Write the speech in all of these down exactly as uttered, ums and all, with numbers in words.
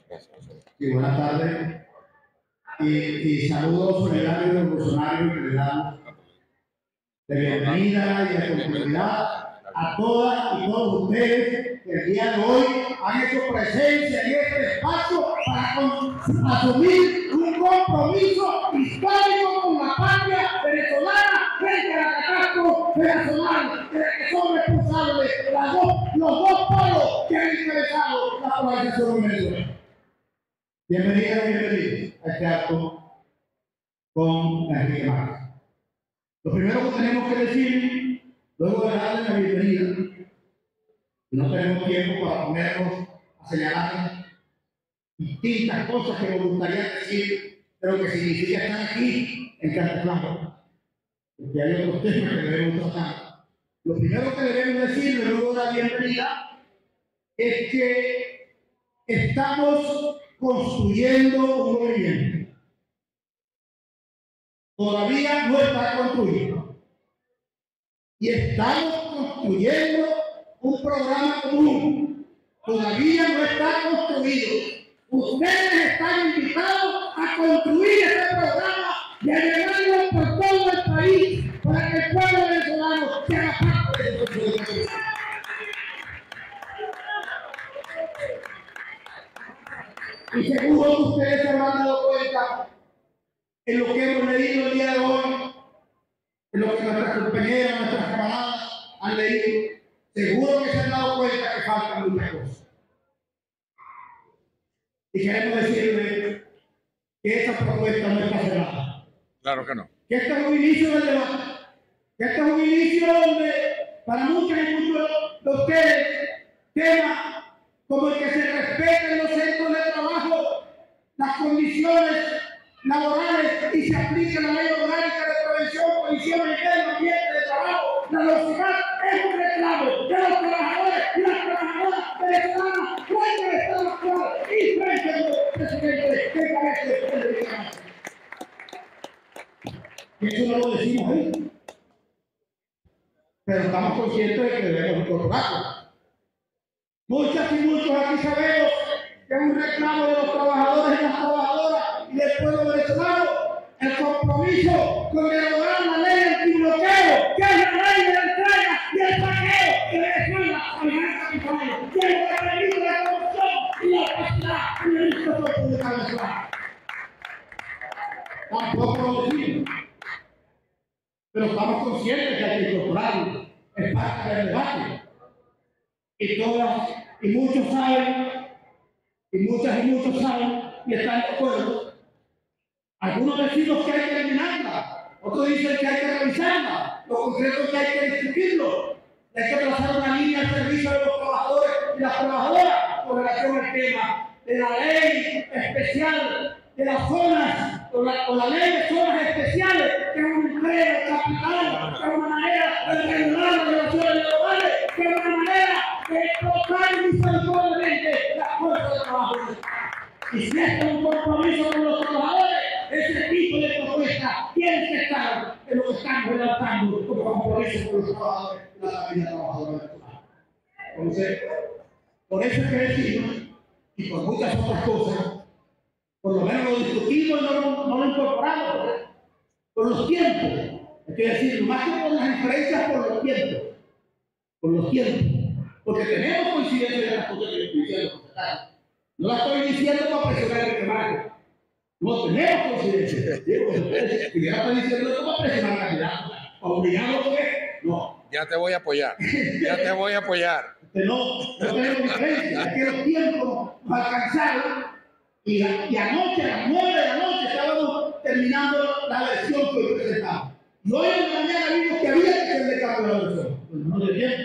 Sí, buenas tardes. Y, y saludos solidarios revolucionarios que le damos de bienvenida y de continuidad a todas y todos ustedes que el día de hoy han hecho presencia en este espacio para con, asumir un compromiso histórico con la patria venezolana frente a la catástrofe venezolana, de la que son responsables las dos, los dos polos que han encabezado la polarización de Venezuela. Bienvenidas y bienvenidos a este acto con Enrique Márquez. Lo primero que tenemos que decir, luego de darle la bienvenida, y no tenemos tiempo para ponernos a señalar distintas cosas que me gustaría decir de lo que significa estar aquí en Cartagena, porque hay otros temas que debemos tratar. Lo primero que debemos decir, luego de la bienvenida, es que estamos construyendo un movimiento. Todavía no está construido. Y estamos construyendo un programa común. Todavía no está construido. Ustedes están invitados a construir este programa y a llevarlo por todo el país para que el pueblo venezolano sea parte de este proceso. Y seguro que ustedes se habrán dado cuenta en lo que hemos leído el día de hoy, en lo que nuestras compañeras, nuestras camaradas han leído. Seguro que se han dado cuenta que faltan muchas cosas. Y queremos decirles que esa propuesta no está cerrada. Claro que no. Que este es un inicio del debate. Que este es un inicio donde para muchos y muchos de ustedes temas como el que se respeten los centros de trabajo, las condiciones laborales y se aplique la ley orgánica de prevención, condiciones y medio ambiente de trabajo, la velocidad es un reclamo de los trabajadores y las trabajadoras venezolanas frente al Estado actual y frente al presidente que cabece el gobierno. Y eso no lo decimos ahí, pero estamos conscientes de que debemos incorporarlo. Muchas y muchos aquí sabemos que es un reclamo de los trabajadores y las trabajadoras y del pueblo venezolano el compromiso con derogar la ley antibloqueo, que es la ley de la entrega y el saqueo de Venezuela al gran capital, que es el peligro de la corrupción y la opacidad en el Instituto Público Venezolano. Tampoco lo decimos, pero estamos conscientes que hay que incorporarlo, es parte del debate. Y todas y muchos saben, y muchas y muchos saben, y están de acuerdo. Algunos decimos que hay que eliminarla, otros dicen que hay que revisarla, lo concreto es que hay que discutirlo. Hay que trazar una línea al servicio de los trabajadores y las trabajadoras con relación al tema de la ley especial de las zonas, o la, o la ley de zonas especiales, que es un empleo capital, que es una manera de regular las relaciones laborales, que es una manera de tocar misericordamente la fuerza de trabajo. Y si esto es un compromiso con los trabajadores, ese tipo de propuesta tiene que estar en lo que estamos redactando como compromiso con los trabajadores y la familia trabajadora. Entonces, por eso es que decimos, y por muchas otras cosas, por lo menos lo discutimos y no lo, no lo incorporamos por, por los tiempos. Es decir, más que por las diferencias, por los tiempos. Por los tiempos. Porque tenemos coincidencia de las cosas que le estoy diciendo. No la estoy diciendo para presionar el que no tenemos coincidencia. Digo, si ya estoy diciendo esto para presionar la realidad, para obligarlo que no. Ya te voy a apoyar. Ya te voy a apoyar. No, no tenemos diferencia. Es que los tiempos nos alcanzaron y, la, y anoche, a las nueve de la noche, estábamos terminando la versión que hoy presentamos. Y hoy en la mañana vimos que había que hacer de cambio de la versión. Pues no dio tiempo.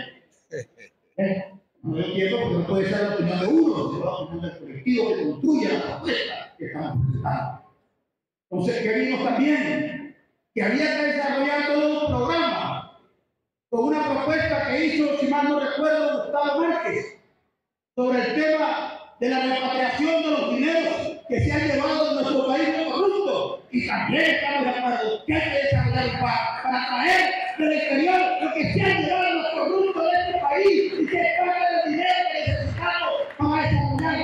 ¿Eh? No dio tiempo porque no puede ser la opinión de uno, sino la opinión del colectivo que construye la propuesta que estamos presentando. Entonces, que vimos también que había que desarrollar todo un programa con una propuesta que hizo, si mal no recuerdo, Gustavo Márquez, sobre el tema de la repatriación de los dineros que se han llevado de nuestro país corrupto. Y también estamos de acuerdo que hay que desarrollar un plan para traer del exterior lo que se han llevado los corruptos de este país y que es parte del dinero que necesitamos para desarrollar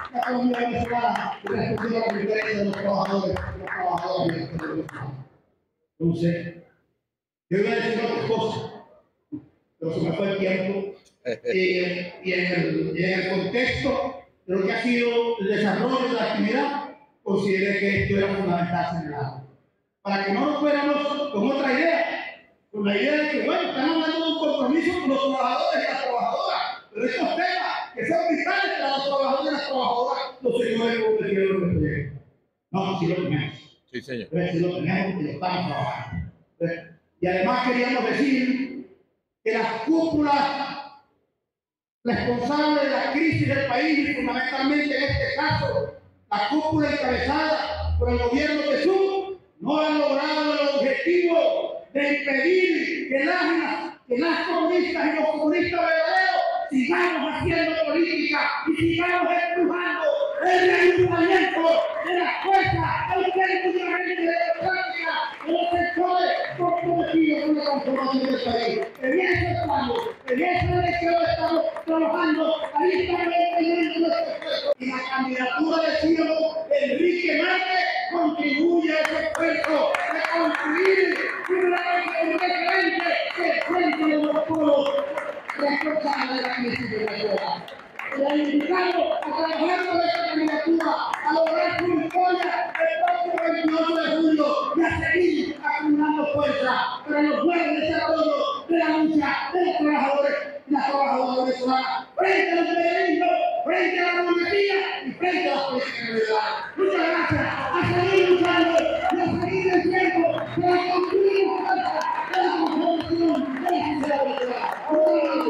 la economía venezolana y respondiendo a los intereses de los trabajadores, de los trabajadores venezolanos. Entonces, yo iba a decir otras cosas, pero se me fue el tiempo. y, y, en el, y en el contexto de lo que ha sido el desarrollo de la actividad, consideré que esto era fundamental señalar. Para que no nos fuéramos con otra idea, con la idea de que, bueno, estamos hablando de un compromiso con los trabajadores y las trabajadoras, pero estos temas que son vitales para los trabajadores y las trabajadoras, los señores gobiernos del proyecto. No, sí lo tenemos. Sí, señor. Pero sí lo tenemos y lo estamos trabajando. Y además queríamos decir que las cúpulas responsables de la crisis del país y fundamentalmente en este caso, la cúpula encabezada por el gobierno de Sur, no han logrado el objetivo de impedir que las, que las comunistas y los comunistas verdaderos sigamos haciendo política y sigamos empujando el ayuntamiento de las fuerzas auténticamente democráticas de los sectores comprometidos con la transformación del país. En eso estamos, en esa elección estamos trabajando, ahí estamos empeñando nuestro esfuerzo. Y la candidatura de Ciro Enrique Márquez contribuye a ese esfuerzo de construir una referente que frente a los pueblos responsables de la crisis de Venezuela. Le invitamos a trabajar con esta candidatura, a lograr su victoria el próximo veintiocho de julio y a seguir acumulando fuerza para los buenos desarrollos de la lucha de los trabajadores y las trabajadoras venezolanas frente al imperialismo, frente a la monarquía y frente a las políticas neoliberales. Muchas gracias. A seguir luchando y a seguir venciendo para construir una fuerza de la transformación de la sociedad venezolana.